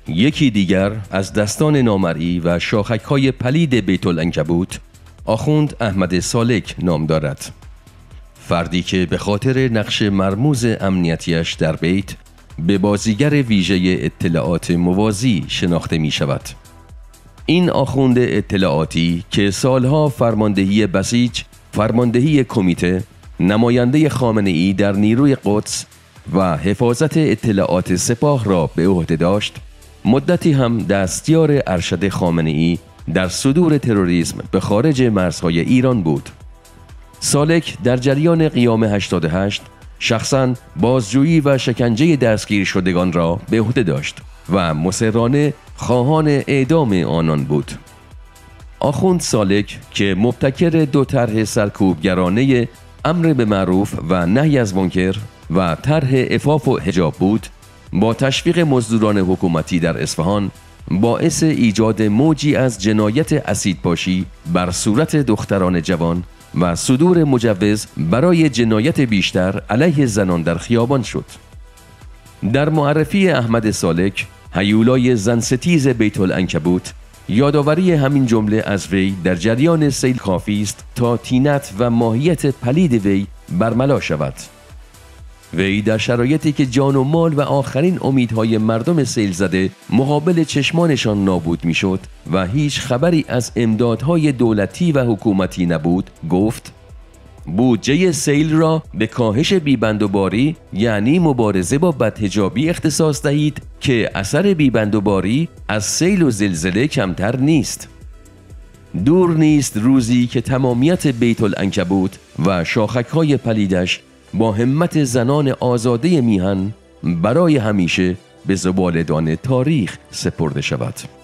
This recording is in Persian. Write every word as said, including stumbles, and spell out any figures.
یکی دیگر از دستان نامرئی و شاخک‌های پلید بیت العنکبوت آخوند احمد سالک نام دارد. فردی که به خاطر نقش مرموز امنیتیش در بیت به بازیگر ویژه اطلاعات موازی شناخته می شود. این آخوند اطلاعاتی که سالها فرماندهی بسیج، فرماندهی کمیته، نماینده خامنه‌ای در نیروی قدس و حفاظت اطلاعات سپاه را به عهده داشت، مدتی هم دستیار ارشد خامنه‌ای در صدور تروریسم به خارج مرزهای ایران بود. سالک در جریان قیام هشتاد و هشت شخصاً بازجویی و شکنجه دستگیر شدگان را به عهده داشت و مصرانه خواهان اعدام آنان بود. آخوند سالک که مبتکر دو طرح سرکوبگرانه امر به معروف و نهی از منکر و طرح عفاف و حجاب بود، با تشویق مزدوران حکومتی در اصفهان باعث ایجاد موجی از جنایت اسیدپاشی بر صورت دختران جوان و صدور مجوز برای جنایت بیشتر علیه زنان در خیابان شد. در معرفی احمد سالک، هیولای زنستیز بیت العنکبوت، یادآوری همین جمله از وی در جریان سیل کافی است تا طینت و ماهیت پلید وی برملا شود. وی در شرایطی که جان و مال و آخرین امیدهای مردم سیل زده مقابل چشمانشان نابود میشد و هیچ خبری از امدادهای دولتی و حکومتی نبود، گفت: بودجه سیل را به کاهش بیبندوباری یعنی مبارزه با بدحجابی اختصاص دهید که اثر بیبندوباری از سیل و زلزله کمتر نیست. دور نیست روزی که تمامیت بیت العنکبوت و شاخک‌های پلیدش با همت زنان آزاده میهن برای همیشه به زباله‌دان تاریخ سپرده شود.